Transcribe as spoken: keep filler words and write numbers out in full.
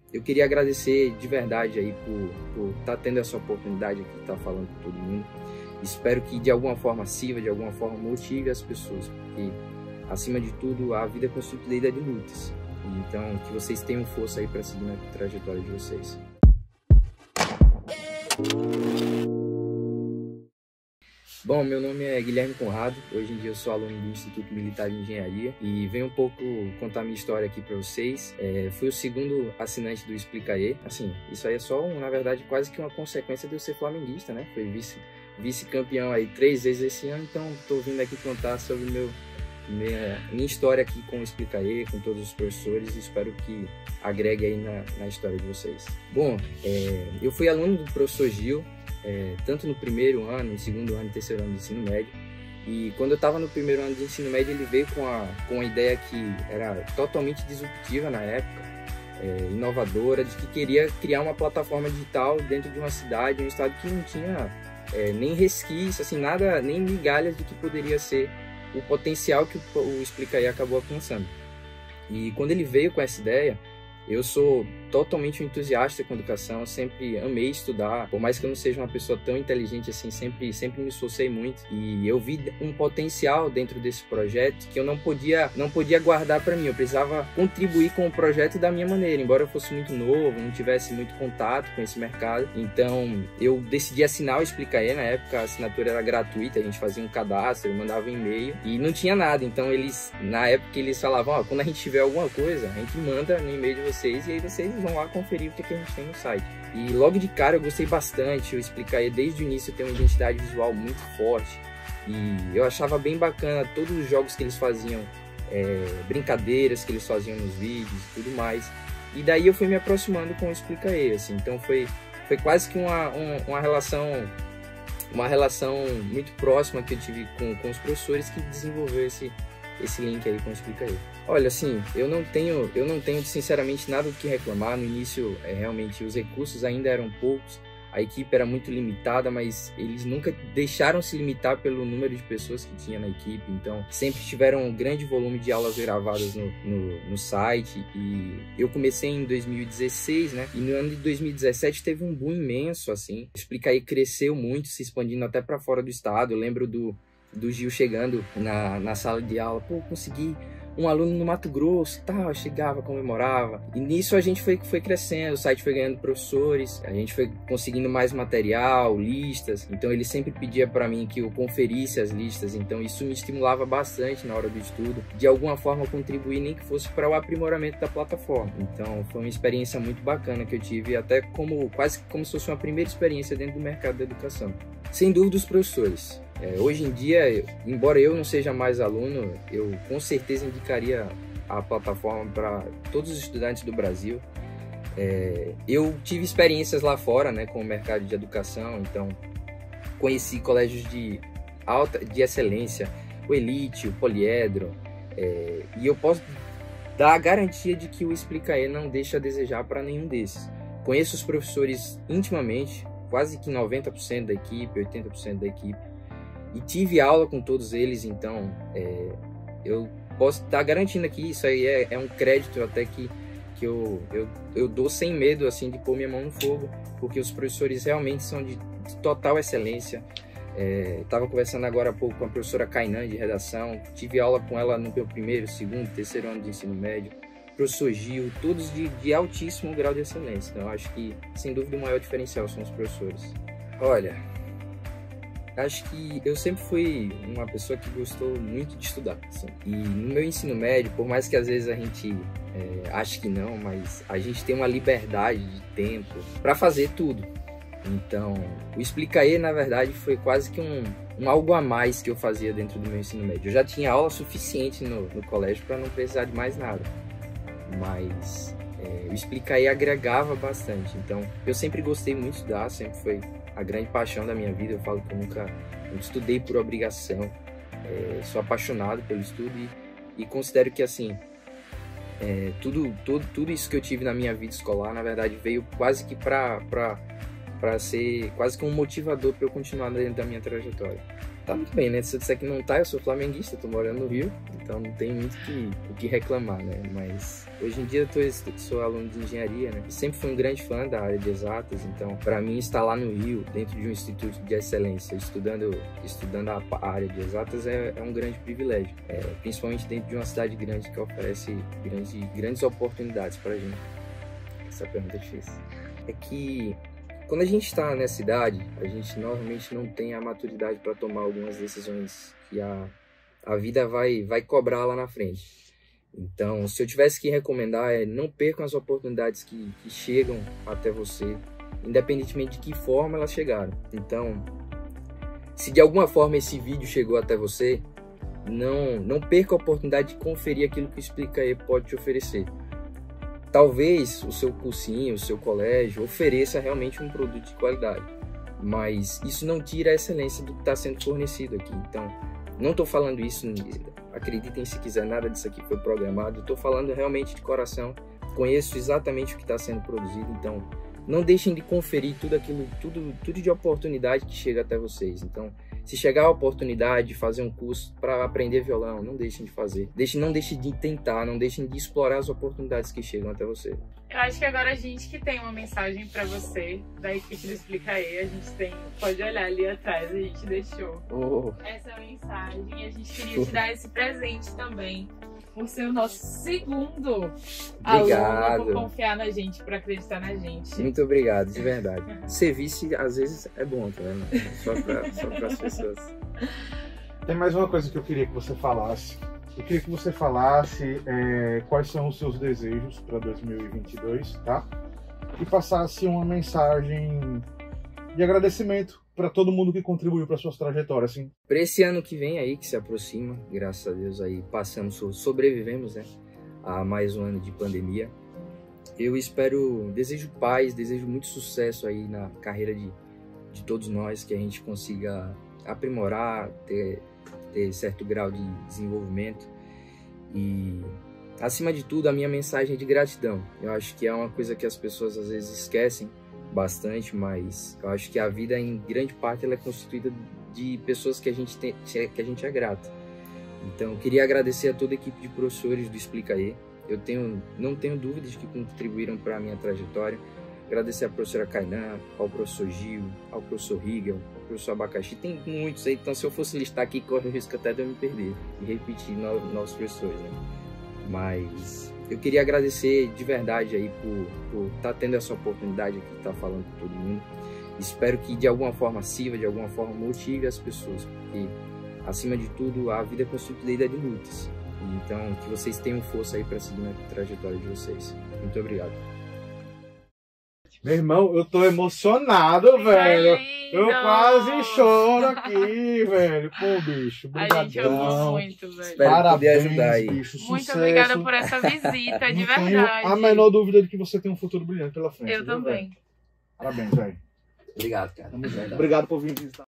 eu queria agradecer de verdade aí por estar tá tendo essa oportunidade aqui, estar tá falando com todo mundo. Espero que de alguma forma sirva, de alguma forma motive as pessoas, porque acima de tudo a vida é constituída de lutas. Então que vocês tenham força aí para seguir na trajetória de vocês. Bom, meu nome é Guilherme Conrado, hoje em dia eu sou aluno do Instituto Militar de Engenharia e venho um pouco contar minha história aqui para vocês. É, fui o segundo assinante do Explicae. Assim, isso aí é só, um, na verdade, quase que uma consequência de eu ser flamenguista, né? Foi vice, vice-campeão aí três vezes esse ano, então estou vindo aqui contar sobre meu, minha, minha história aqui com o Explicae, com todos os professores, e espero que agregue aí na, na história de vocês. Bom, é, eu fui aluno do professor Gil, É, tanto no primeiro ano, no segundo ano e terceiro ano de ensino médio. E quando eu estava no primeiro ano de ensino médio, ele veio com a, com a ideia que era totalmente disruptiva na época, é, inovadora, de que queria criar uma plataforma digital dentro de uma cidade, um estado que não tinha é, nem resquício, assim, nada, nem migalhas do que poderia ser o potencial que o, o Explicae acabou alcançando. E quando ele veio com essa ideia, eu sou totalmente um entusiasta com educação, sempre amei estudar, por mais que eu não seja uma pessoa tão inteligente assim, sempre, sempre me esforcei muito, e eu vi um potencial dentro desse projeto que eu não podia, não podia guardar para mim, eu precisava contribuir com o projeto da minha maneira, embora eu fosse muito novo, não tivesse muito contato com esse mercado. Então eu decidi assinar o Explicae. Na época a assinatura era gratuita, a gente fazia um cadastro, eu mandava um e-mail e não tinha nada, então eles, na época eles falavam, ó, quando a gente tiver alguma coisa, a gente manda no e-mail de vocês e aí vocês vão lá conferir o que, que a gente tem no site. E logo de cara eu gostei bastante, eu Explicae desde o início tem uma identidade visual muito forte e eu achava bem bacana todos os jogos que eles faziam, é, brincadeiras que eles faziam nos vídeos e tudo mais. E daí eu fui me aproximando com o Explicae, assim, então foi, foi quase que uma, uma, uma relação uma relação muito próxima que eu tive com, com os professores que desenvolveu esse esse link aí com o Explicae. Olha, assim, eu não tenho, eu não tenho sinceramente nada do que reclamar. No início, é, realmente, os recursos ainda eram poucos, a equipe era muito limitada, mas eles nunca deixaram se limitar pelo número de pessoas que tinha na equipe, então sempre tiveram um grande volume de aulas gravadas no, no, no site. E eu comecei em dois mil e dezesseis, né, e no ano de dois mil e dezessete teve um boom imenso, assim, o Explicae cresceu muito, se expandindo até para fora do estado. Eu lembro do do Gil chegando na, na sala de aula, pô, consegui um aluno no Mato Grosso, tal, chegava, comemorava. E nisso a gente foi, foi crescendo, o site foi ganhando professores, a gente foi conseguindo mais material, listas. Então ele sempre pedia para mim que eu conferisse as listas, então isso me estimulava bastante na hora do estudo, de alguma forma contribuir, nem que fosse para o aprimoramento da plataforma. Então foi uma experiência muito bacana que eu tive, até como quase como se fosse uma primeira experiência dentro do mercado da educação. Sem dúvida, os professores. É, hoje em dia, embora eu não seja mais aluno, eu com certeza indicaria a plataforma para todos os estudantes do Brasil. É, eu tive experiências lá fora, né, com o mercado de educação, então conheci colégios de alta, de excelência, o Elite, o Poliedro, é, e eu posso dar a garantia de que o Explicae não deixa a desejar para nenhum desses. Conheço os professores intimamente, quase que noventa por cento da equipe, oitenta por cento da equipe, e tive aula com todos eles, então é, eu posso estar garantindo aqui, isso aí é, é um crédito até que, que eu, eu, eu dou sem medo assim, de pôr minha mão no fogo, porque os professores realmente são de, de total excelência. Estava é, conversando agora há pouco com a professora Kainan de redação, tive aula com ela no meu primeiro, segundo, terceiro ano de ensino médio, professor Gil, todos de, de altíssimo grau de excelência. Então eu acho que, sem dúvida, o maior diferencial são os professores. Olha, acho que eu sempre fui uma pessoa que gostou muito de estudar, assim. E no meu ensino médio, por mais que às vezes a gente é, ache que não, mas a gente tem uma liberdade de tempo para fazer tudo. Então, o Explicae, na verdade, foi quase que um, um algo a mais que eu fazia dentro do meu ensino médio. Eu já tinha aula suficiente no, no colégio para não precisar de mais nada, mas é, o Explicae agregava bastante. Então, eu sempre gostei muito de estudar, sempre foi a grande paixão da minha vida. Eu falo que eu nunca eu estudei por obrigação, é, sou apaixonado pelo estudo e, e considero que, assim, é, tudo, tudo, tudo isso que eu tive na minha vida escolar, na verdade, veio quase que para para ser quase que um motivador para eu continuar dentro da minha trajetória. tá muito bem, né? Se eu disser que não tá, eu sou flamenguista, tô morando no Rio, então não tem muito que, o que reclamar, né? Mas hoje em dia eu tô, sou aluno de engenharia, né? E sempre fui um grande fã da área de exatas, então para mim estar lá no Rio, dentro de um instituto de excelência, estudando, estudando a, a área de exatas é, é um grande privilégio, é, principalmente dentro de uma cidade grande que oferece grande, grandes oportunidades pra gente. Essa pergunta é difícil. É que quando a gente está nessa idade, a gente normalmente não tem a maturidade para tomar algumas decisões que a, a vida vai, vai cobrar lá na frente. Então, se eu tivesse que recomendar, é não percam as oportunidades que, que chegam até você, independentemente de que forma elas chegaram. Então, se de alguma forma esse vídeo chegou até você, não, não perca a oportunidade de conferir aquilo que o Explicae pode te oferecer. Talvez o seu cursinho, o seu colégio ofereça realmente um produto de qualidade, mas isso não tira a excelência do que está sendo fornecido aqui. Então, não estou falando isso, acreditem se quiser, nada disso aqui foi programado, estou falando realmente de coração, conheço exatamente o que está sendo produzido, então não deixem de conferir tudo aquilo, tudo, tudo de oportunidade que chega até vocês. Então, se chegar a oportunidade de fazer um curso para aprender violão, não deixem de fazer. Deixem, não deixem de tentar, não deixem de explorar as oportunidades que chegam até você. Eu acho que agora a gente que tem uma mensagem para você, da equipe do Explicae, a gente tem, pode olhar ali atrás, a gente deixou oh. essa mensagem e a gente queria te dar esse presente também, por ser o nosso segundo obrigado. aluno, por confiar na gente, por acreditar na gente. Muito obrigado, de verdade. Ser vice, às vezes, é bom, tá vendo? Só para só as pessoas. Tem mais uma coisa que eu queria que você falasse. Eu queria que você falasse é, quais são os seus desejos para dois mil e vinte e dois, tá? E passasse uma mensagem de agradecimento para todo mundo que contribuiu para suas trajetórias, assim. Para esse ano que vem aí, que se aproxima, graças a Deus aí passamos, sobrevivemos, né, a mais um ano de pandemia. Eu espero, desejo paz, desejo muito sucesso aí na carreira de, de todos nós, que a gente consiga aprimorar, ter, ter certo grau de desenvolvimento e, acima de tudo, a minha mensagem é de gratidão. Eu acho que é uma coisa que as pessoas às vezes esquecem bastante, mas eu acho que a vida, em grande parte, ela é constituída de pessoas que a gente tem, que a gente é grato. Então, eu queria agradecer a toda a equipe de professores do Explicae. Eu tenho, não tenho dúvidas de que contribuíram para a minha trajetória. Agradecer à professora Kainan, ao professor Gil, ao professor Rigel, ao professor Abacaxi. Tem muitos aí, então se eu fosse listar aqui, corre o risco até de eu me perder e repetir no, nossos professores, né? Mas eu queria agradecer de verdade aí por estar tá tendo essa oportunidade aqui de estar tá falando com todo mundo. Espero que de alguma forma sirva, de alguma forma motive as pessoas, porque acima de tudo a vida é constituída de lutas. Então que vocês tenham força aí para seguir na trajetória de vocês. Muito obrigado. Meu irmão, eu tô emocionado, Que velho. lindo. Eu quase choro aqui, velho. Pô, bicho, A gente amou obrigadão. muito, velho. Espero Parabéns, poder ajudar aí. bicho. Muito Sucesso. obrigada por essa visita, de Não tenho verdade. a menor dúvida de que você tem um futuro brilhante pela frente. Eu viu, também. velho? Parabéns, velho. Obrigado, cara. Tamo junto. Obrigado por vir visitar.